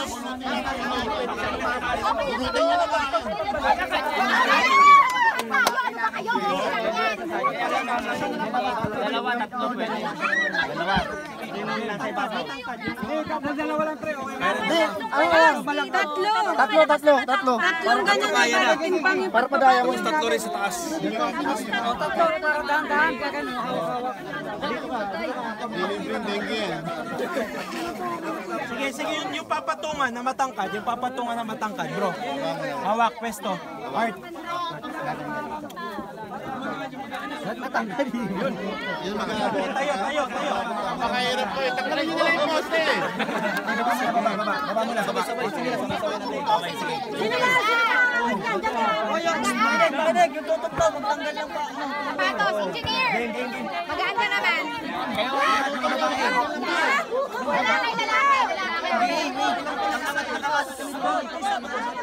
Dalawa, tatlo pwede. Dalawa. Dalawa lang pre. Tatlo. Tatlong ganyan na timbang. Para padaya mo. Tatlo rin sa taas. Tatlo, dahan-dahan ka ganun. Sige, yung papatungan na matangkad, bro. Hawak, pwesto. Art. Tayo. Pakahirap ko eh. Tanggalin nyo nila yung poste eh. Baba muna. Sabay. Sige. Okay, sige. Makinig, yung tutugtog, magtanggal yung pa. Sapatos, engineer. Magaan ka naman. Wala kay lalaki.